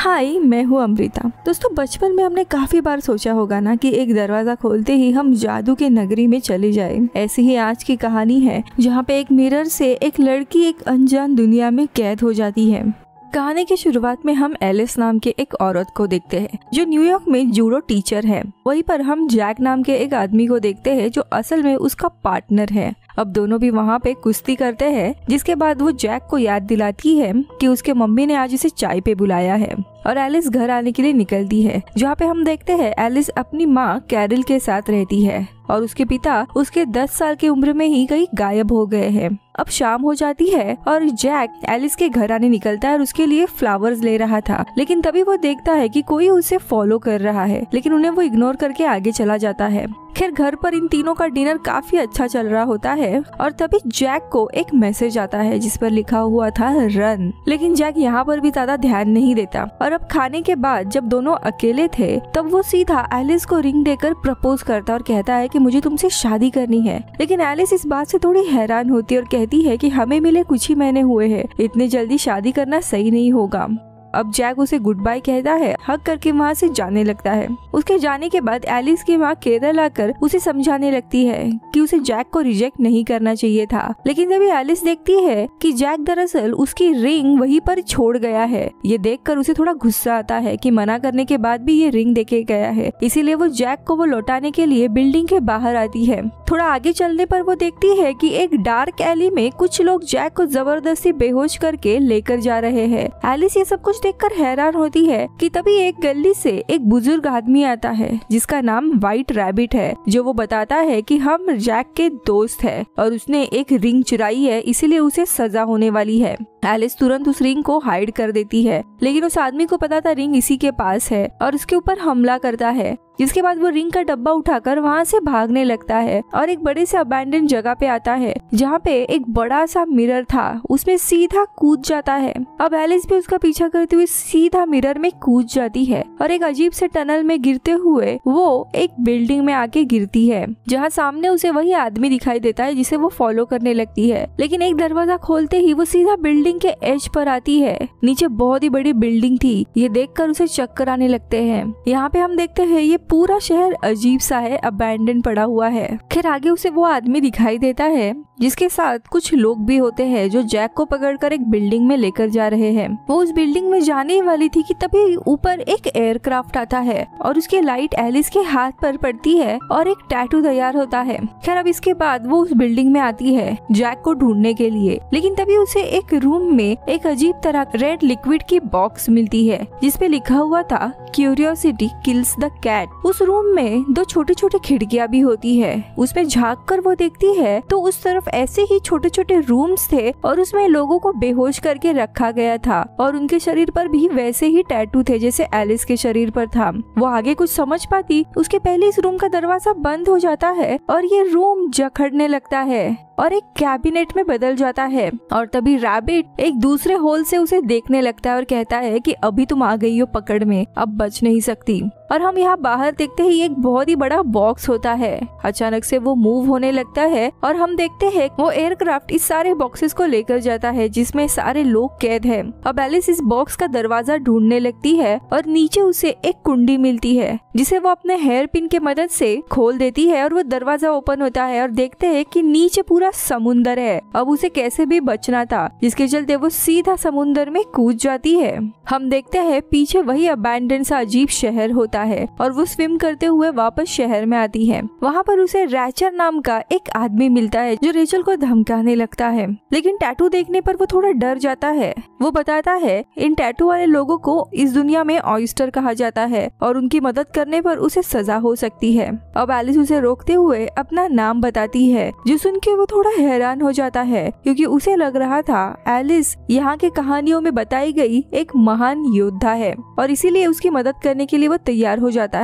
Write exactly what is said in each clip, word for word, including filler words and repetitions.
हाय, मैं हूँ अमृता। दोस्तों, बचपन में हमने काफी बार सोचा होगा ना कि एक दरवाजा खोलते ही हम जादू के नगरी में चले जाए। ऐसी ही आज की कहानी है जहाँ पे एक मिरर से एक लड़की एक अनजान दुनिया में कैद हो जाती है। कहानी की शुरुआत में हम एलिस नाम के एक औरत को देखते हैं जो न्यूयॉर्क में जूडो टीचर है। वहीं पर हम जैक नाम के एक आदमी को देखते हैं जो असल में उसका पार्टनर है। अब दोनों भी वहाँ पे कुश्ती करते हैं, जिसके बाद वो जैक को याद दिलाती है कि उसके मम्मी ने आज उसे चाय पे बुलाया है और एलिस घर आने के लिए निकलती है, जहाँ पे हम देखते हैं एलिस अपनी माँ कैरल के साथ रहती है और उसके पिता उसके दस साल की उम्र में ही कहीं गायब हो गए हैं। अब शाम हो जाती है और जैक एलिस के घर आने निकलता है और उसके लिए फ्लावर्स ले रहा था, लेकिन तभी वो देखता है कि कोई उसे फॉलो कर रहा है, लेकिन उन्हें वो इग्नोर करके आगे चला जाता है। खैर, घर पर इन तीनों का डिनर काफी अच्छा चल रहा होता है और तभी जैक को एक मैसेज आता है जिस पर लिखा हुआ था रन, लेकिन जैक यहाँ पर भी ज्यादा ध्यान नहीं देता। और अब खाने के बाद जब दोनों अकेले थे तब वो सीधा एलिस को रिंग देकर प्रपोज करता और कहता है कि मुझे तुमसे शादी करनी है। लेकिन एलिस इस बात से थोड़ी हैरान होती है और कहती है कि हमें मिले कुछ ही महीने हुए हैं, इतनी जल्दी शादी करना सही नहीं होगा। अब जैक उसे गुड बाय कहता है, हक करके वहाँ से जाने लगता है। उसके जाने के बाद एलिस की माँ केरल आकर उसे समझाने लगती है कि उसे जैक को रिजेक्ट नहीं करना चाहिए था, लेकिन तभी एलिस देखती है कि जैक दरअसल उसकी रिंग वहीं पर छोड़ गया है। ये देखकर उसे थोड़ा गुस्सा आता है कि मना करने के बाद भी ये रिंग देके गया है, इसीलिए वो जैक को वो लौटाने के लिए बिल्डिंग के बाहर आती है। थोड़ा आगे चलने पर वो देखती है कि एक डार्क एली में कुछ लोग जैक को जबरदस्ती बेहोश करके लेकर जा रहे हैं। एलिस ये सब कुछ देखकर हैरान होती है कि तभी एक गली से एक बुजुर्ग आदमी आता है जिसका नाम व्हाइट रैबिट है, जो वो बताता है कि हम जैक के दोस्त हैं और उसने एक रिंग चुराई है, इसीलिए उसे सजा होने वाली है। एलिस तुरंत उस रिंग को हाइड कर देती है, लेकिन उस आदमी को पता था रिंग इसी के पास है और उसके ऊपर हमला करता है, जिसके बाद वो रिंग का डब्बा उठाकर वहाँ से भागने लगता है और एक बड़े से अबैंडन जगह पे आता है जहाँ पे एक बड़ा सा मिरर था, उसमें सीधा कूद जाता है। अब एलिस भी उसका पीछा करते हुए सीधा मिरर में कूद जाती है और एक अजीब से टनल में गिरते हुए वो एक बिल्डिंग में आके गिरती है, जहाँ सामने उसे वही आदमी दिखाई देता है जिसे वो फॉलो करने लगती है। लेकिन एक दरवाजा खोलते ही वो सीधा बिल्डिंग के एज पर आती है। नीचे बहुत ही बड़ी बिल्डिंग थी, ये देखकर उसे चक्कर आने लगते हैं। यहाँ पे हम देखते हैं ये पूरा शहर अजीब सा है, अबैंडन पड़ा हुआ है। खैर, आगे उसे वो आदमी दिखाई देता है जिसके साथ कुछ लोग भी होते हैं जो जैक को पकड़कर एक बिल्डिंग में लेकर जा रहे हैं। वो उस बिल्डिंग में जाने वाली थी कि तभी ऊपर एक एयरक्राफ्ट आता है और उसकी लाइट एलिस के हाथ पर पड़ती है और एक टैटू तैयार होता है। खैर, अब इसके बाद वो उस बिल्डिंग में आती है जैक को ढूंढने के लिए, लेकिन तभी उसे एक रूम में एक अजीब तरह रेड लिक्विड की बॉक्स मिलती है जिसपे लिखा हुआ था क्यूरियोसिटी किल्स द कैट। उस रूम में दो छोटे छोटे खिड़कियां भी होती है, उसमें झांक कर वो देखती है तो उस तरफ ऐसे ही छोटे छोटे रूम्स थे और उसमें लोगों को बेहोश करके रखा गया था और उनके शरीर पर भी वैसे ही टैटू थे जैसे एलिस के शरीर पर था। वो आगे कुछ समझ पाती उसके पहले इस रूम का दरवाजा बंद हो जाता है और ये रूम जखड़ने लगता है और एक कैबिनेट में बदल जाता है। और तभी रैबिट एक दूसरे होल से उसे देखने लगता है और कहता है कि अभी तुम आ गई हो पकड़ में, अब बच नहीं सकती। और हम यहाँ बाहर देखते ही एक बहुत ही बड़ा बॉक्स होता है, अचानक से वो मूव होने लगता है और हम देखते हैं वो एयरक्राफ्ट इस सारे बॉक्सेस को लेकर जाता है जिसमें सारे लोग कैद हैं। अब एलिस इस बॉक्स का दरवाजा ढूंढने लगती है और नीचे उसे एक कुंडी मिलती है जिसे वो अपने हेयर पिन के मदद से खोल देती है और वो दरवाजा ओपन होता है और देखते हैं कि नीचे पूरा समुंदर है। अब उसे कैसे भी बचना था, जिसके चलते वो सीधा समुंदर में कूद जाती है। हम देखते हैं पीछे वही अबैंडन सा अजीब शहर होता है और वो स्विम करते हुए वापस शहर में आती है। वहाँ पर उसे रैचर नाम का एक आदमी मिलता है जो रेचल को धमकाने लगता है, लेकिन टैटू देखने पर वो थोड़ा डर जाता है। वो बताता है इन टैटू वाले लोगों को इस दुनिया में ऑयस्टर कहा जाता है और उनकी मदद करने पर उसे सजा हो सकती है। अब एलिस उसे रोकते हुए अपना नाम बताती है, जो सुन के वो थोड़ा हैरान हो जाता है क्योंकि उसे लग रहा था एलिस यहाँ के कहानियों में बताई गई एक महान योद्धा है और इसीलिए उसकी मदद करने के लिए वो तैयार हो जाता है।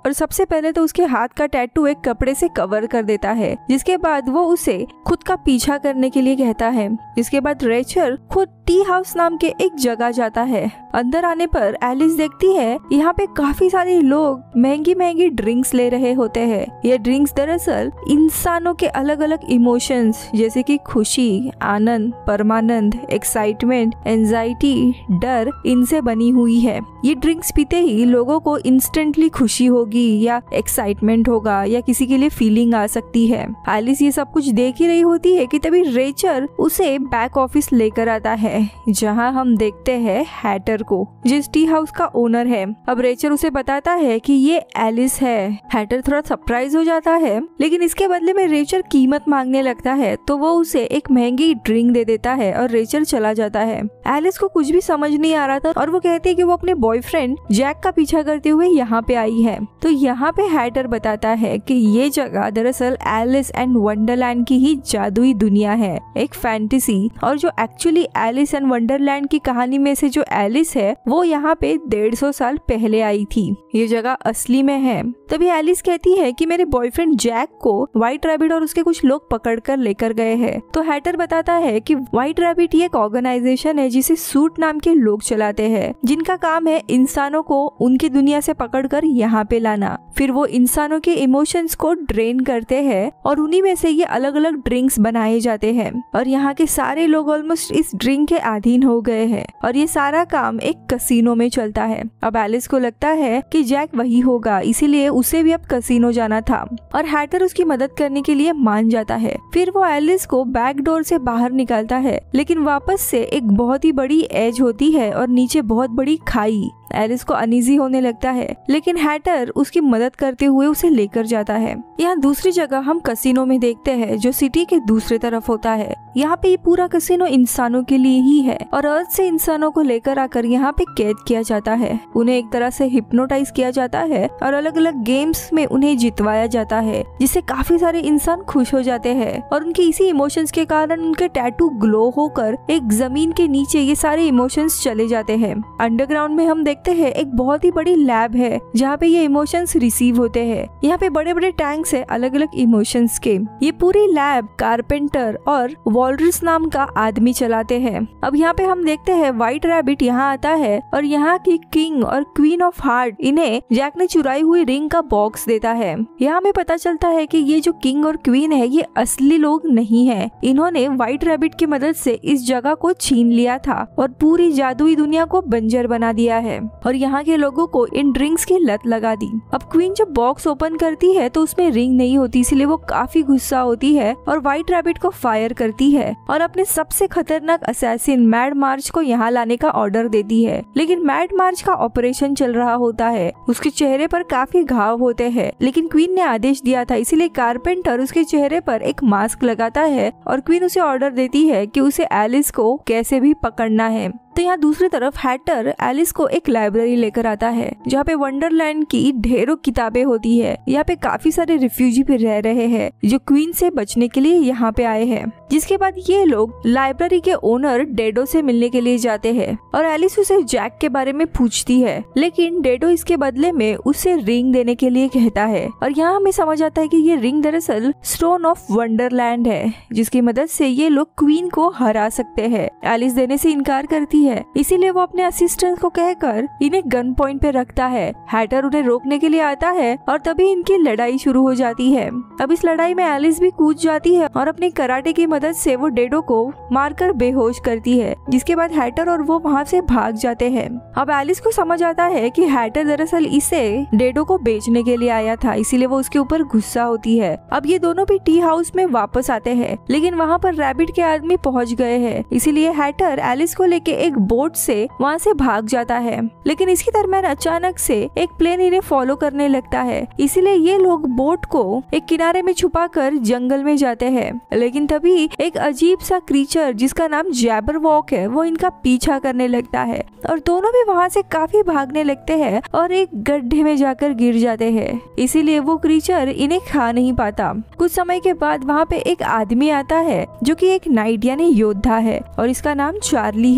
और सबसे पहले तो उसके हाथ का टैटू एक कपड़े से कवर कर देता है, जिसके बाद वो उसे खुद का पीछा करने के लिए कहता है। जिसके बाद रेचल खुद टी हाउस नाम के एक जगह जाता है। अंदर आने पर एलिस देखती है यहाँ पे काफी सारे लोग महंगी महंगी ड्रिंक्स ले रहे होते हैं। ये ड्रिंक्स दरअसल इंसानों के अलग अलग इमोशंस जैसे कि खुशी, आनंद, परमानंद, एक्साइटमेंट, एंजाइटी, डर, इनसे बनी हुई है। ये ड्रिंक्स पीते ही लोगों को इंस्टेंटली खुशी होगी या एक्साइटमेंट होगा या किसी के लिए फीलिंग आ सकती है। एलिस ये सब कुछ देख ही रही होती है कि तभी रेचल उसे बैक ऑफिस लेकर आता है, जहां हम देखते हैं हैटर को, जिस टी हाउस का ओनर है। अब रेचल उसे बताता है कि ये एलिस है। हैटर थोड़ा सरप्राइज हो जाता है, लेकिन इसके बदले में रेचल कीमत मांगने लगता है तो वो उसे एक महंगी ड्रिंक दे देता है और रेचल चला जाता है। एलिस को कुछ भी समझ नहीं आ रहा था और वो कहती है कि वो अपने बॉयफ्रेंड जैक का पीछा करते हुए यहाँ पे आई है। तो यहाँ पे हैटर बताता है कि ये जगह दरअसल एलिस एंड वंडरलैंड की ही जादुई दुनिया है, एक फैंटेसी, और जो एक्चुअली एलिस एंड वंडरलैंड की कहानी में से जो एलिस है वो यहाँ पे डेढ़ सौ साल पहले आई थी। ये जगह असली में है। तभी एलिस कहती है कि मेरे बॉयफ्रेंड जैक को व्हाइट रैबिट और उसके कुछ लोग पकड़ कर लेकर गए हैं। तो हैटर बताता है कि व्हाइट रैबिट ये एक ऑर्गेनाइजेशन है जिसे सूट नाम के लोग चलाते हैं, जिनका काम है इंसानों को उनकी दुनिया से पकड़कर यहाँ पे लाना। फिर वो इंसानों के इमोशंस को ड्रेन करते हैं और उन्हीं में से ये अलग अलग ड्रिंक्स बनाए जाते हैं और यहाँ के सारे लोग ऑलमोस्ट इस ड्रिंक के अधीन हो गए हैं और ये सारा काम एक कसिनो में चलता है। अब एलिस को लगता है कि जैक वही होगा, इसीलिए उसे भी अब कसिनो जाना था और हैटर उसकी मदद करने के लिए मान जाता है। फिर वो एलिस को बैक डोर से बाहर निकालता है, लेकिन वापस से एक बहुत ही बड़ी एज होती है और नीचे बहुत बड़ी खाई। एलिस को अनईजी होने लगता है, लेकिन हैटर उसकी मदद करते हुए उसे लेकर जाता है। यहाँ दूसरी जगह हम कसिनो में देखते हैं जो सिटी के दूसरे तरफ होता है। यहाँ पे ये पूरा कसिनो इंसानों के लिए ही है और अर्थ से इंसानों को लेकर आकर यहाँ पे कैद किया जाता है। उन्हें एक तरह से हिप्नोटाइज किया जाता है और अलग अलग गेम्स में उन्हें जितवाया जाता है, जिससे काफी सारे इंसान खुश हो जाते हैं और उनके इसी इमोशंस के कारण उनके टैटू ग्लो होकर एक जमीन के नीचे ये सारे इमोशंस चले जाते हैं। अंडरग्राउंड में हम देखते हैं एक बहुत ही बड़ी लैब है जहाँ पे ये इमोशंस रिसीव होते हैं। यहाँ पे बड़े बड़े टैंक्स है अलग अलग इमोशंस के। ये पूरी लैब कारपेंटर और वॉल्ड्रिस नाम का आदमी चलाते हैं। अब यहाँ पे हम देखते हैं व्हाइट रैबिट यहाँ आता है और यहाँ की किंग और क्वीन ऑफ हार्ट इन्हें जैक ने चुराई हुई रिंग का बॉक्स देता है। यहाँ में पता चलता है कि ये जो किंग और क्वीन है ये असली लोग नहीं है, इन्होंने व्हाइट रैबिट की मदद से इस जगह को छीन लिया था और पूरी जादुई दुनिया को बंजर बना दिया है और यहाँ के लोगों को इन ड्रिंक्स की लत लगा दी। अब क्वीन जब बॉक्स ओपन करती है तो उसमें रिंग नहीं होती, इसलिए वो काफी गुस्सा होती है और व्हाइट रैबिट को फायर करती है और अपने सबसे खतरनाक असैसिन मैड मार्च को यहाँ लाने का ऑर्डर देती है। लेकिन मैड मार्च का ऑपरेशन चल रहा होता है, उसके चेहरे पर काफी घाव होते हैं, लेकिन क्वीन ने आदेश दिया था इसीलिए कारपेंटर उसके चेहरे पर एक मास्क लगाता है और क्वीन उसे ऑर्डर देती है कि उसे एलिस को कैसे भी पकड़ना है। तो यहाँ दूसरी तरफ हैटर एलिस को एक लाइब्रेरी लेकर आता है जहाँ पे वंडरलैंड की ढेरों किताबें होती है। यहाँ पे काफी सारे रिफ्यूजी भी रह रहे हैं जो क्वीन से बचने के लिए यहाँ पे आए हैं। जिसके बाद ये लोग लाइब्रेरी के ओनर डेडो से मिलने के लिए जाते हैं और एलिस उसे जैक के बारे में पूछती है, लेकिन डेडो इसके बदले में उसे रिंग देने के लिए कहता है और यहाँ हमें समझ आता है कि ये रिंग दरअसल स्टोन ऑफ वंडरलैंड है, जिसकी मदद से ये लोग क्वीन को हरा सकते हैं। एलिस देने से इनकार करती है, इसीलिए वो अपने असिस्टेंट को कहकर इन्हें गन पॉइंट पे रखता है। हैटर उन्हें रोकने के लिए आता है और तभी इनकी लड़ाई शुरू हो जाती है। अब इस लड़ाई में एलिस भी कूद जाती है और अपनी कराटे की मदद से वो डेडो को मारकर बेहोश करती है, जिसके बाद हैटर और वो वहाँ से भाग जाते हैं। अब एलिस को समझ आता है कि हैटर दरअसल इसे डेडो को बेचने के लिए आया था, इसीलिए वो उसके ऊपर गुस्सा होती है। अब ये दोनों भी टी हाउस में वापस आते हैं, लेकिन वहाँ पर रैबिट के आदमी पहुँच गए हैं, इसीलिए हैटर एलिस को लेके एक बोट से वहाँ से भाग जाता है। लेकिन इसके दरम्यान अचानक से एक प्लेन इन्हें फॉलो करने लगता है, इसीलिए ये लोग बोट को एक किनारे में छुपाकर जंगल में जाते हैं। लेकिन तभी एक अजीब सा क्रीचर जिसका नाम जैबरवॉक है वो इनका पीछा करने लगता है और दोनों भी वहाँ से काफी भागने लगते हैं और एक गड्ढे में जाकर गिर जाते हैं, इसीलिए वो क्रीचर इन्हें खा नहीं पाता। कुछ समय के बाद वहाँ पे एक आदमी आता है जो कि एक नाइट यानी योद्धा है और इसका नाम चार्ली है।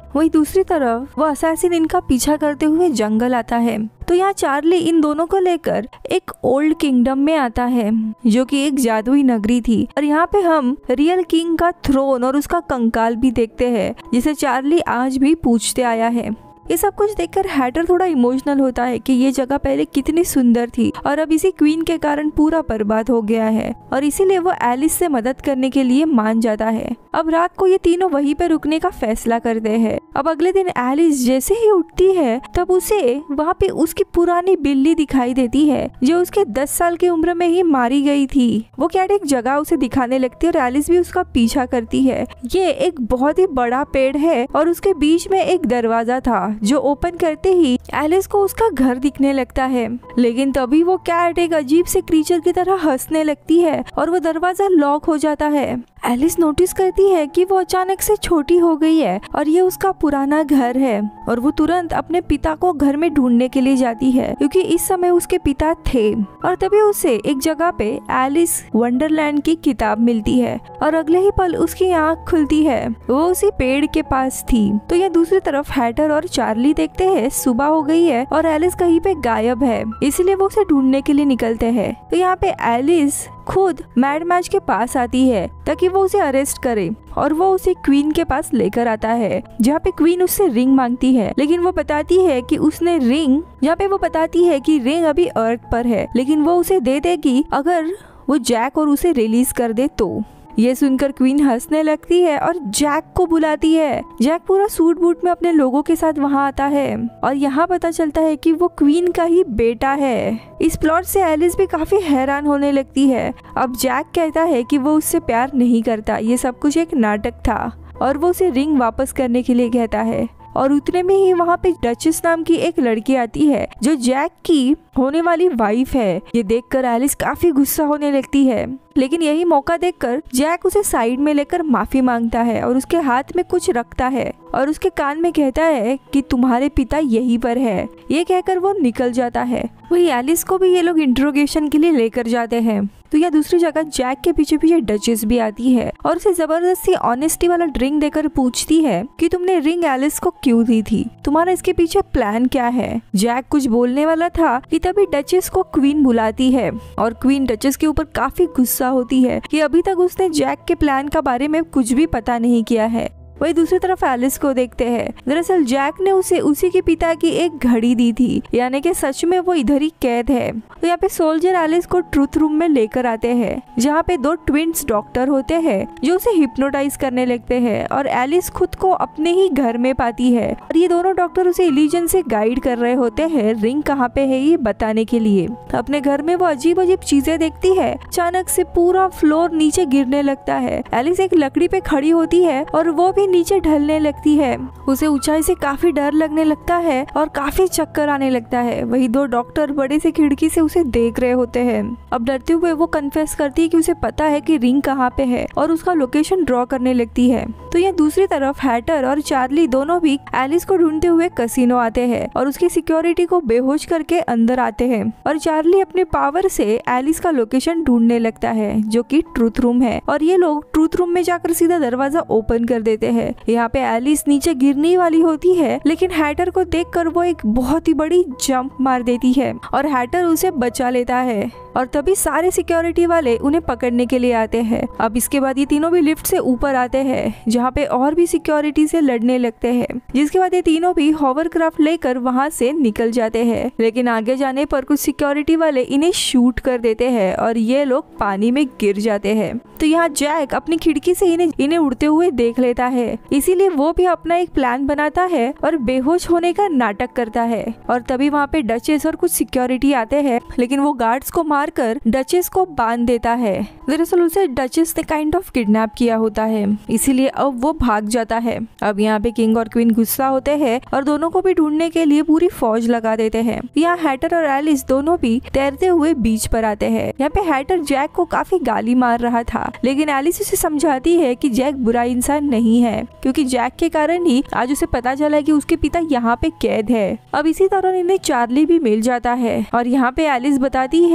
वही दूसरी तरफ वो असैसिन इनका पीछा करते हुए जंगल आता है। तो यहाँ चार्ली इन दोनों को लेकर एक ओल्ड किंगडम में आता है जो कि एक जादुई नगरी थी, और यहाँ पे हम रियल किंग का थ्रोन और उसका कंकाल भी देखते हैं जिसे चार्ली आज भी पूछते आया है। ये सब कुछ देखकर हैटर थोड़ा इमोशनल होता है कि ये जगह पहले कितनी सुंदर थी और अब इसी क्वीन के कारण पूरा बर्बाद हो गया है, और इसीलिए वो एलिस से मदद करने के लिए मान जाता है। अब रात को ये तीनों वहीं पे रुकने का फैसला करते हैं। अब अगले दिन एलिस जैसे ही उठती है तब उसे वहाँ पे उसकी पुरानी बिल्ली दिखाई देती है जो उसके दस साल की उम्र में ही मारी गई थी। वो कैट एक जगह उसे दिखाने लगती है और एलिस भी उसका पीछा करती है। ये एक बहुत ही बड़ा पेड़ है और उसके बीच में एक दरवाजा था जो ओपन करते ही एलिस को उसका घर दिखने लगता है, लेकिन तभी वो कैट एक अजीब से क्रीचर की तरह हंसने लगती है और वो दरवाजा लॉक हो जाता है। एलिस नोटिस करती है कि वो अचानक से छोटी हो गई है और ये उसका पुराना घर है, और वो तुरंत अपने पिता को घर में ढूंढने के लिए जाती है क्योंकि इस समय उसके पिता थे। और तभी उसे एक जगह पे एलिस वंडरलैंड की किताब मिलती है और अगले ही पल उसकी आँख खुलती है, वो उसी पेड़ के पास थी। तो ये दूसरी तरफ हैटर और चार्ली देखते हैं सुबह हो गई है और एलिस कहीं पे गायब है, इसलिए वो उसे ढूंढने के लिए निकलते हैं। तो यहाँ पे एलिस खुद मैड मैच के पास आती है ताकि वो उसे अरेस्ट करे, और वो उसे क्वीन के पास लेकर आता है जहाँ पे क्वीन उससे रिंग मांगती है, लेकिन वो बताती है कि उसने रिंग जहाँ पे वो बताती है कि रिंग अभी अर्थ पर है, लेकिन वो उसे दे देगी अगर वो जैक और उसे रिलीज कर दे तो। ये सुनकर क्वीन हंसने लगती है और जैक को बुलाती है। जैक पूरा सूट बूट में अपने लोगों के साथ वहाँ आता है और यहाँ पता चलता है कि वो क्वीन का ही बेटा है। इस प्लॉट से एलिस भी काफी हैरान होने लगती है। अब जैक कहता है कि वो उससे प्यार नहीं करता, ये सब कुछ एक नाटक था, और वो उसे रिंग वापस करने के लिए कहता है। और उतने में ही वहाँ पे डचेस नाम की एक लड़की आती है जो जैक की होने वाली वाइफ है। ये देखकर एलिस काफी गुस्सा होने लगती है, लेकिन यही मौका देखकर जैक उसे साइड में लेकर माफी मांगता है और उसके हाथ में कुछ रखता है और उसके कान में कहता है कि तुम्हारे पिता यहीं पर है। ये कहकर वो निकल जाता है। वही एलिस को भी ये लोग इंट्रोगेशन के लिए लेकर जाते हैं। तो यह दूसरी जगह जैक के पीछे पीछे डचेस भी आती है और उसे जबरदस्ती ऑनेस्टी वाला ड्रिंक देकर पूछती है कि तुमने रिंग एलिस को क्यों दी थी, तुम्हारा इसके पीछे प्लान क्या है। जैक कुछ बोलने वाला था कि तभी डचेस को क्वीन बुलाती है और क्वीन डचेस के ऊपर काफी गुस्सा होती है कि अभी तक उसने जैक के प्लान का बारे में कुछ भी पता नहीं किया है। वही दूसरी तरफ एलिस को देखते हैं। दरअसल जैक ने उसे उसी के पिता की एक घड़ी दी थी, यानी कि सच में वो इधर ही कैद है। तो यहाँ पे सोल्जर एलिस को ट्रूथ रूम में लेकर आते हैं जहाँ पे दो ट्विंस डॉक्टर होते हैं जो उसे हिप्नोटाइज करने लगते हैं और एलिस खुद को अपने ही घर में पाती है। और ये दोनों डॉक्टर उसे इल्यूजन से गाइड कर रहे होते हैं रिंग कहाँ पे है ये बताने के लिए। अपने घर में वो अजीब अजीब चीजें देखती है। अचानक से पूरा फ्लोर नीचे गिरने लगता है। एलिस एक लकड़ी पे खड़ी होती है और वो भी नीचे ढलने लगती है। उसे ऊंचाई से काफी डर लगने लगता है और काफी चक्कर आने लगता है। वही दो डॉक्टर बड़े से खिड़की से उसे देख रहे होते हैं। अब डरते हुए वो कन्फेस करती है कि उसे पता है कि रिंग कहाँ पे है और उसका लोकेशन ड्रॉ करने लगती है। तो ये दूसरी तरफ हैटर और चार्ली दोनों भी एलिस को ढूंढते हुए कसिनो आते हैं और उसकी सिक्योरिटी को बेहोश करके अंदर आते हैं और चार्ली अपने पावर से एलिस का लोकेशन ढूंढने लगता है जो कि ट्रूथ रूम है। और ये लोग ट्रूथ रूम में जाकर सीधा दरवाजा ओपन कर देते हैं। यहाँ पे एलिस नीचे गिरने वाली होती है, लेकिन हैटर को देखकर वो एक बहुत ही बड़ी जंप मार देती है और हैटर उसे बचा लेता है। और तभी सारे सिक्योरिटी वाले उन्हें पकड़ने के लिए आते हैं। अब इसके बाद ये तीनों भी लिफ्ट से ऊपर आते हैं जहाँ पे और भी सिक्योरिटी से लड़ने लगते हैं, जिसके बाद ये तीनों भी हॉवरक्राफ्ट लेकर वहाँ से निकल जाते हैं। लेकिन आगे जाने पर कुछ सिक्योरिटी वाले इन्हें शूट कर देते हैं और ये लोग पानी में गिर जाते हैं। तो यहाँ जैक अपनी खिड़की से इन्हें इन्हें उड़ते हुए देख लेता है, इसीलिए वो भी अपना एक प्लान बनाता है और बेहोश होने का नाटक करता है। और तभी वहाँ पे डचेस और कुछ सिक्योरिटी आते हैं, लेकिन वो गार्ड्स को मारकर डचेस को बांध देता है। दरअसल उसे डचेस ने काइंड ऑफ किडनैप किया होता है, इसीलिए अब वो भाग जाता है। अब यहाँ पे किंग और क्वीन गुस्सा होते हैं और दोनों को भी ढूंढने के लिए पूरी फौज लगा देते हैं। यहाँ हैटर और एलिस दोनों भी तैरते हुए बीच पर आते हैं। यहाँ पे हैटर जैक को काफी गाली मार रहा था, लेकिन एलिस उसे समझाती है कि जैक बुरा इंसान नहीं है, क्योंकि जैक के कारण ही आज उसे पता चला कि उसके पिता यहाँ पे कैद है। अब इसी तरह इन्हें चार्ली भी मिल जाता है और यहाँ पे एलिस बताती है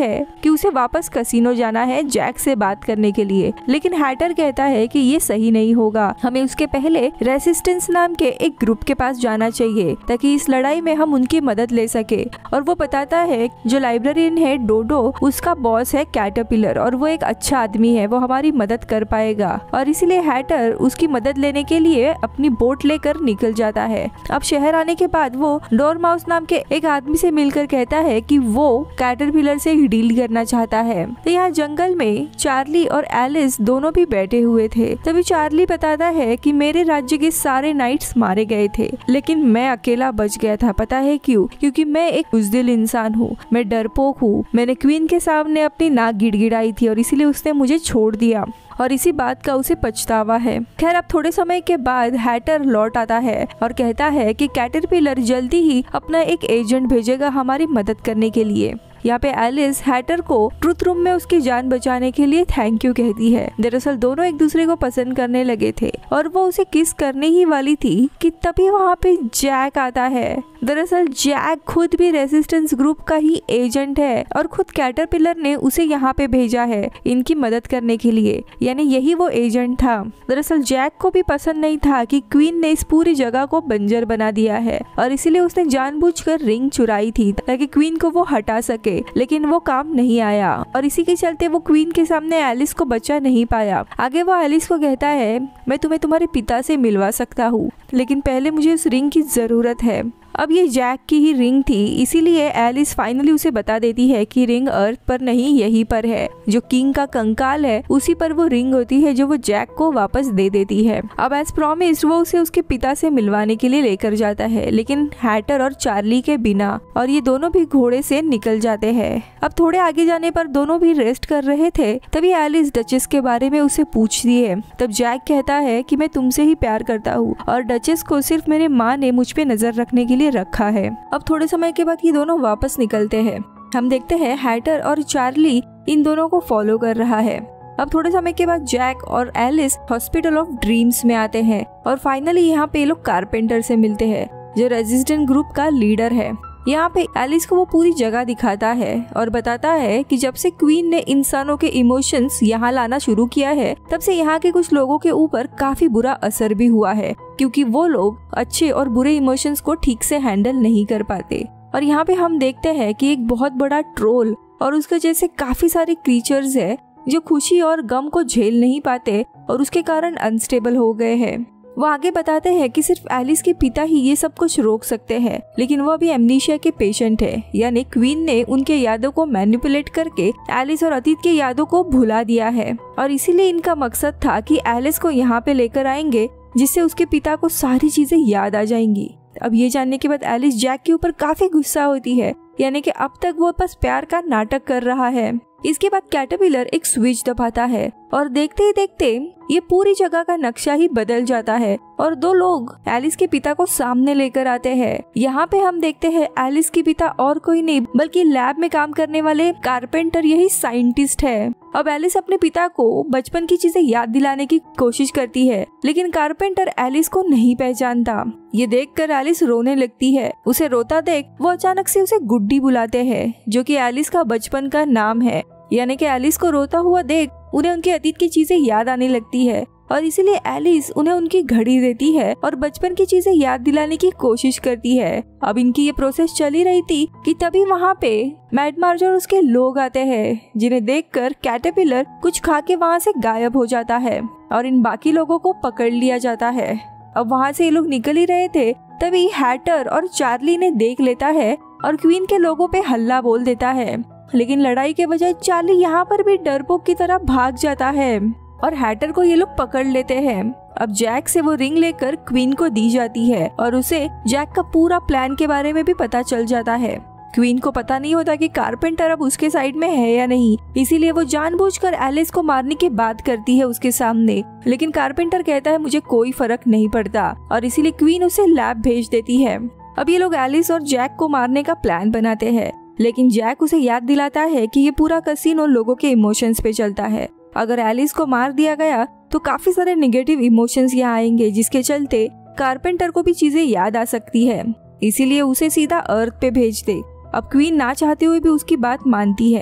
कि उसे वापस कैसीनो जाना है जैक से बात करने के लिए, लेकिन हैटर कहता है कि ये सही नहीं होगा, हमें उसके पहले रेसिस्टेंस नाम के एक ग्रुप के पास जाना चाहिए ताकि इस लड़ाई में हम उनकी मदद ले सके। और वो बताता है जो लाइब्रेरियन है डोडो, उसका बॉस है कैटरपिलर और वो एक अच्छा आदमी है, वो हमारी मदद कर पाएगा। और इसीलिए हैटर उसकी मदद लेने के लिए अपनी बोट लेकर निकल जाता है। अब शहर आने के बाद वो डोरमाउस नाम के एक आदमी से मिलकर कहता है कि वो कैटरपिलर से डील करना चाहता है। तो यहाँ जंगल में चार्ली और एलिस दोनों भी बैठे हुए थे। तभी चार्ली बताता है कि मेरे राज्य के सारे नाइट्स मारे गए थे, लेकिन मैं अकेला बच गया था। पता है क्यों? क्योंकि मैं एक बुज़दिल इंसान हूँ, मैं डरपोक हूँ। मैंने क्वीन के सामने अपनी नाक गिड़गिड़ाई थी और इसीलिए उसने मुझे छोड़ दिया और इसी बात का उसे पछतावा है। खैर, अब थोड़े समय के बाद हैटर लौट आता है और कहता है कि कैटरपिलर जल्दी ही अपना एक एजेंट भेजेगा हमारी मदद करने के लिए। यहाँ पे एलिस हैटर को ट्रुथ रूम में उसकी जान बचाने के लिए थैंक यू कहती है। दरअसल दोनों एक दूसरे को पसंद करने लगे थे और वो उसे किस करने ही वाली थी कि तभी वहाँ पे जैक आता है। दरअसल जैक खुद भी रेजिस्टेंस ग्रुप का ही एजेंट है और खुद कैटरपिलर ने उसे यहाँ पे भेजा है इनकी मदद करने के लिए, यानी यही वो एजेंट था। दरअसल जैक को भी पसंद नहीं था कि क्वीन ने इस पूरी जगह को बंजर बना दिया है और इसीलिए उसने जानबूझकर रिंग चुराई थी ताकि क्वीन को वो हटा सके, लेकिन वो काम नहीं आया और इसी के चलते वो क्वीन के सामने एलिस को बचा नहीं पाया। आगे वो एलिस को कहता है मैं तुम्हें तुम्हारे पिता से मिलवा सकता हूँ, लेकिन पहले मुझे उस रिंग की जरूरत है। अब ये जैक की ही रिंग थी, इसीलिए एलिस फाइनली उसे बता देती है कि रिंग अर्थ पर नहीं यहीं पर है। जो किंग का कंकाल है उसी पर वो रिंग होती है जो वो जैक को वापस दे देती है। अब एज प्रॉमिस्ड वो उसे उसके पिता से मिलवाने के लिए लेकर जाता है, लेकिन हैटर और चार्ली के बिना, और ये दोनों भी घोड़े से निकल जाते हैं। अब थोड़े आगे जाने पर दोनों भी रेस्ट कर रहे थे, तभी एलिस डचेस के बारे में उसे पूछती है। तब जैक कहता है कि मैं तुमसे ही प्यार करता हूँ और डचेस को सिर्फ मेरे माँ ने मुझ पे नजर रखने के लिए रखा है। अब थोड़े समय के बाद ये दोनों वापस निकलते हैं। हम देखते हैं हैटर और चार्ली इन दोनों को फॉलो कर रहा है। अब थोड़े समय के बाद जैक और एलिस हॉस्पिटल ऑफ ड्रीम्स में आते हैं और फाइनली यहाँ पे लोग कारपेंटर से मिलते हैं जो रेजिस्टेंट ग्रुप का लीडर है। यहाँ पे एलिस को वो पूरी जगह दिखाता है और बताता है कि जब से क्वीन ने इंसानों के इमोशंस यहाँ लाना शुरू किया है तब से यहाँ के कुछ लोगों के ऊपर काफी बुरा असर भी हुआ है, क्योंकि वो लोग अच्छे और बुरे इमोशंस को ठीक से हैंडल नहीं कर पाते। और यहाँ पे हम देखते हैं कि एक बहुत बड़ा ट्रोल और उसके जैसे काफी सारे क्रीचर्स है जो खुशी और गम को झेल नहीं पाते और उसके कारण अनस्टेबल हो गए हैं। वो आगे बताते हैं कि सिर्फ एलिस के पिता ही ये सब कुछ रोक सकते हैं, लेकिन वो अभी एमनीशिया के पेशेंट है, यानी क्वीन ने उनके यादों को मैनिपुलेट करके एलिस और अतीत के यादों को भुला दिया है और इसीलिए इनका मकसद था कि एलिस को यहाँ पे लेकर आएंगे जिससे उसके पिता को सारी चीजें याद आ जाएंगी। अब ये जानने के बाद एलिस जैक के ऊपर काफी गुस्सा होती है, यानी कि अब तक वो बस प्यार का नाटक कर रहा है। इसके बाद कैटरपिलर एक स्विच दबाता है और देखते ही देखते ये पूरी जगह का नक्शा ही बदल जाता है और दो लोग एलिस के पिता को सामने लेकर आते हैं। यहाँ पे हम देखते हैं एलिस के पिता और कोई नहीं बल्कि लैब में काम करने वाले कारपेंटर, यही साइंटिस्ट है। अब एलिस अपने पिता को बचपन की चीजें याद दिलाने की कोशिश करती है, लेकिन कारपेंटर एलिस को नहीं पहचानता। ये देखकर एलिस रोने लगती है। उसे रोता देख वो अचानक से उसे गुड्डी बुलाते हैं, जो कि एलिस का बचपन का नाम है। यानी कि एलिस को रोता हुआ देख उन्हें उनके अतीत की चीजें याद आने लगती है और इसीलिए एलिस उन्हें उनकी घड़ी देती है और बचपन की चीजें याद दिलाने की कोशिश करती है। अब इनकी ये प्रोसेस चली रही थी कि तभी वहाँ पे मैड मार्ज और उसके लोग आते हैं, जिन्हें देखकर कैटरपिलर कुछ खा के वहाँ से गायब हो जाता है और इन बाकी लोगों को पकड़ लिया जाता है। अब वहाँ से ये लोग निकल ही रहे थे तभी हैटर और चार्ली ने देख लेता है और क्वीन के लोगों पे हल्ला बोल देता है, लेकिन लड़ाई के बजाय चार्ली यहाँ पर भी डरपोक की तरह भाग जाता है और हैटर को ये लोग पकड़ लेते हैं। अब जैक से वो रिंग लेकर क्वीन को दी जाती है और उसे जैक का पूरा प्लान के बारे में भी पता चल जाता है। क्वीन को पता नहीं होता कि कारपेंटर अब उसके साइड में है या नहीं, इसीलिए वो जानबूझकर एलिस को मारने की बात करती है उसके सामने, लेकिन कारपेंटर कहता है मुझे कोई फर्क नहीं पड़ता और इसीलिए क्वीन उसे लैब भेज देती है। अब ये लोग एलिस और जैक को मारने का प्लान बनाते हैं, लेकिन जैक उसे याद दिलाता है कि ये पूरा कसीनो लोगों के इमोशंस पे चलता है। अगर एलिस को मार दिया गया तो काफी सारे नेगेटिव इमोशंस यहाँ आएंगे, जिसके चलते कारपेंटर को भी चीजें याद आ सकती है, इसीलिए उसे सीधा अर्थ पे भेज दे। अब क्वीन ना चाहते हुए भी उसकी बात मानती है।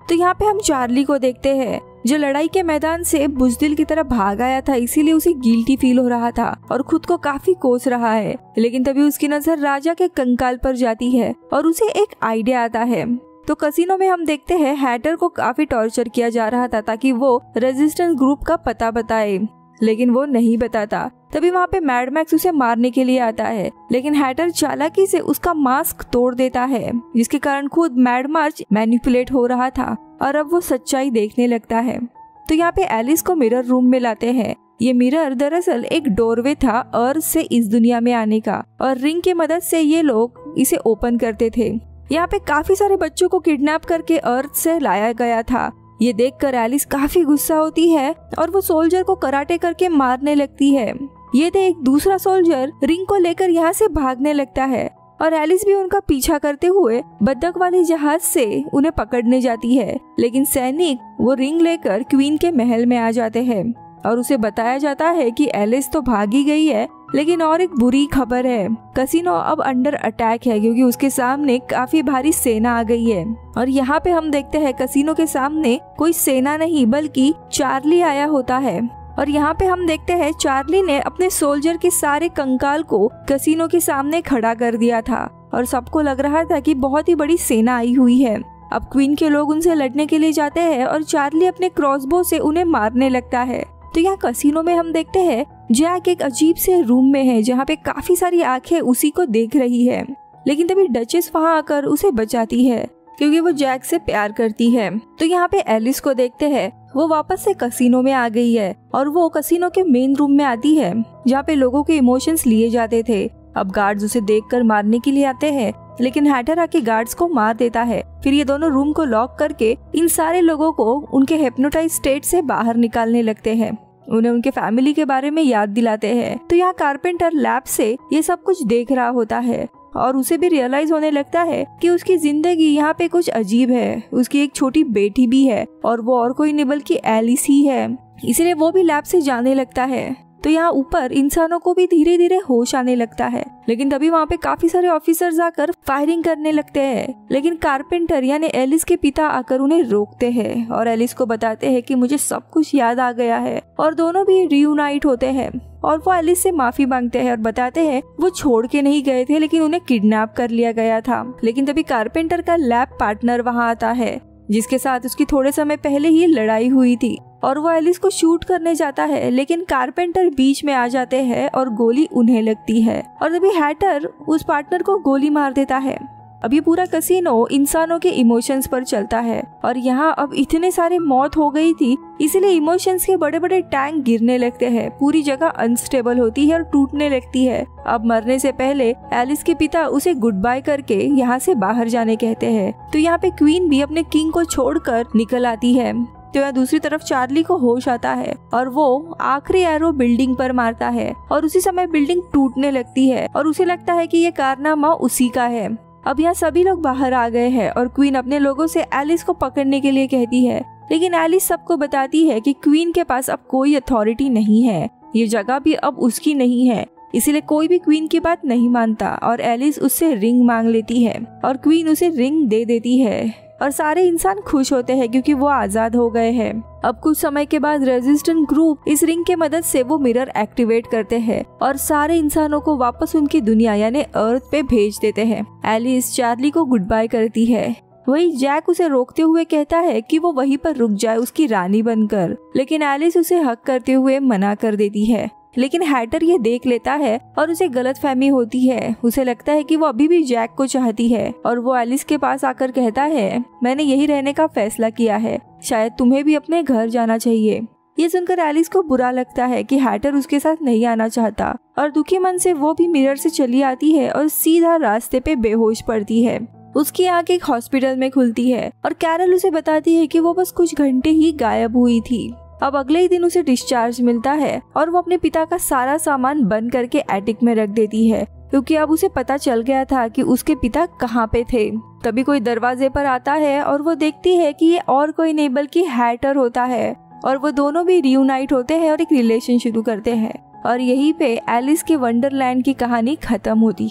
तो यहाँ पे हम चार्ली को देखते हैं जो लड़ाई के मैदान से बुज़दिल की तरफ भाग आया था, इसीलिए उसे गिल्टी फील हो रहा था और खुद को काफी कोस रहा है। लेकिन तभी उसकी नजर राजा के कंकाल पर जाती है और उसे एक आइडिया आता है। तो कसिनो में हम देखते हैं हैटर को काफी टॉर्चर किया जा रहा था ताकि वो रेजिस्टेंस ग्रुप का पता बताए, लेकिन वो नहीं बताता। तभी वहाँ पे मैड मैक्स उसे मारने के लिए आता है, लेकिन हैटर चालाकी से उसका मास्क तोड़ देता है, जिसके कारण खुद मैड मार्च मैनिपुलेट हो रहा था और अब वो सच्चाई देखने लगता है। तो यहाँ पे एलिस को मिरर रूम में लाते हैं। ये मिरर दरअसल एक डोरवे था अर्थ से इस दुनिया में आने का, और रिंग की मदद से ये लोग इसे ओपन करते थे। यहाँ पे काफी सारे बच्चों को किडनैप करके अर्थ से लाया गया था। ये देखकर एलिस काफी गुस्सा होती है और वो सोल्जर को कराटे करके मारने लगती है। ये देख दूसरा सोल्जर रिंग को लेकर यहाँ से भागने लगता है और एलिस भी उनका पीछा करते हुए बत्तख वाले जहाज से उन्हें पकड़ने जाती है। लेकिन सैनिक वो रिंग लेकर क्वीन के महल में आ जाते हैं और उसे बताया जाता है कि एलिस तो भागी गई है, लेकिन और एक बुरी खबर है, कसिनो अब अंडर अटैक है क्योंकि उसके सामने काफी भारी सेना आ गई है। और यहाँ पे हम देखते हैं कसिनो के सामने कोई सेना नहीं बल्कि चार्ली आया होता है। और यहाँ पे हम देखते हैं चार्ली ने अपने सोल्जर के सारे कंकाल को कसिनो के सामने खड़ा कर दिया था और सबको लग रहा था कि बहुत ही बड़ी सेना आई हुई है। अब क्वीन के लोग उनसे लड़ने के लिए जाते हैं और चार्ली अपने क्रॉसबो से उन्हें मारने लगता है। तो यहाँ कसिनो में हम देखते हैं जैक एक अजीब से रूम में है जहाँ पे काफी सारी आंखें उसी को देख रही है, लेकिन तभी डचेस वहाँ आकर उसे बचाती है क्योंकि वो जैक से प्यार करती है। तो यहाँ पे एलिस को देखते हैं, वो वापस से कसिनो में आ गई है और वो कसिनो के मेन रूम में आती है जहाँ पे लोगों के इमोशंस लिए जाते थे। अब गार्ड्स उसे देखकर मारने के लिए आते हैं, लेकिन हैटर आके गार्ड्स को मार देता है। फिर ये दोनों रूम को लॉक करके इन सारे लोगों को उनके हिप्नोटाइज स्टेट से बाहर निकालने लगते हैं, उन्हें उनके फैमिली के बारे में याद दिलाते हैं। तो यहाँ कारपेंटर लैब से ये सब कुछ देख रहा होता है और उसे भी रियलाइज होने लगता है कि उसकी जिंदगी यहाँ पे कुछ अजीब है। उसकी एक छोटी बेटी भी है और वो और कोई नहीं बल्कि एलिस ही है, इसलिए वो भी लैब से जाने लगता है। तो यहाँ ऊपर इंसानों को भी धीरे धीरे होश आने लगता है, लेकिन तभी वहाँ पे काफी सारे ऑफिसर्स आकर फायरिंग करने लगते हैं। लेकिन कारपेंटर यानी एलिस के पिता आकर उन्हें रोकते हैं और एलिस को बताते हैं कि मुझे सब कुछ याद आ गया है, और दोनों भी रियूनाइट होते हैं और वो एलिस से माफी मांगते हैं और बताते हैं वो छोड़ के नहीं गए थे, लेकिन उन्हें किडनैप कर लिया गया था। लेकिन तभी कारपेंटर का लैब पार्टनर वहाँ आता है जिसके साथ उसकी थोड़े समय पहले ही लड़ाई हुई थी, और वो एलिस को शूट करने जाता है, लेकिन कारपेंटर बीच में आ जाते हैं और गोली उन्हें लगती है और तभी हैटर उस पार्टनर को गोली मार देता है। अब ये पूरा कसिनो इंसानों के इमोशंस पर चलता है और यहाँ अब इतने सारे मौत हो गई थी, इसीलिए इमोशंस के बड़े बड़े टैंक गिरने लगते हैं, पूरी जगह अनस्टेबल होती है और टूटने लगती है। अब मरने से पहले एलिस के पिता उसे गुड बाय करके यहाँ से बाहर जाने कहते हैं। तो यहाँ पे क्वीन भी अपने किंग को छोड़कर निकल आती है। तो यहाँ दूसरी तरफ चार्ली को होश आता है और वो आखिरी एरो बिल्डिंग पर मारता है और उसी समय बिल्डिंग टूटने लगती है और उसे लगता है कि ये कारनामा उसी का है। अब यहाँ सभी लोग बाहर आ गए हैं और क्वीन अपने लोगों से एलिस को पकड़ने के लिए कहती है, लेकिन एलिस सबको बताती है कि क्वीन के पास अब कोई अथॉरिटी नहीं है, ये जगह भी अब उसकी नहीं है, इसीलिए कोई भी क्वीन की बात नहीं मानता। और एलिस उससे रिंग मांग लेती है और क्वीन उसे रिंग दे देती है और सारे इंसान खुश होते हैं क्योंकि वो आजाद हो गए हैं। अब कुछ समय के बाद रेजिस्टेंट ग्रुप इस रिंग के मदद से वो मिरर एक्टिवेट करते हैं और सारे इंसानों को वापस उनकी दुनिया यानी अर्थ पे भेज देते हैं। एलिस चार्ली को गुड बाय करती है, वही जैक उसे रोकते हुए कहता है कि वो वहीं पर रुक जाए उसकी रानी बनकर, लेकिन एलिस उसे हक करते हुए मना कर देती है। लेकिन हैटर ये देख लेता है और उसे गलतफहमी होती है, उसे लगता है कि वो अभी भी जैक को चाहती है और वो एलिस के पास आकर कहता है, मैंने यही रहने का फैसला किया है, शायद तुम्हें भी अपने घर जाना चाहिए। ये सुनकर एलिस को बुरा लगता है कि हैटर उसके साथ नहीं आना चाहता और दुखी मन से वो भी मिरर से चली आती है और सीधा रास्ते पे बेहोश पड़ती है। उसकी आंख एक हॉस्पिटल में खुलती है और कैरल उसे बताती है कि वो बस कुछ घंटे ही गायब हुई थी। अब अगले ही दिन उसे डिस्चार्ज मिलता है और वो अपने पिता का सारा सामान बंद करके एटिक में रख देती है क्योंकि अब उसे पता चल गया था कि उसके पिता कहाँ पे थे। तभी कोई दरवाजे पर आता है और वो देखती है कि ये और कोई नहीं बल्कि हैटर होता है और वो दोनों भी रियूनाइट होते हैं और एक रिलेशन शुरू करते हैं और यहीं पे एलिस के वंडरलैंड की कहानी खत्म होती है।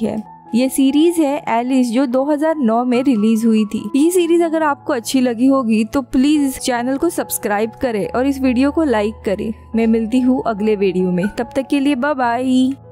ये सीरीज है एलिस, जो दो हज़ार नौ में रिलीज हुई थी। ये सीरीज अगर आपको अच्छी लगी होगी तो प्लीज चैनल को सब्सक्राइब करें और इस वीडियो को लाइक करें। मैं मिलती हूँ अगले वीडियो में, तब तक के लिए बाय बाय।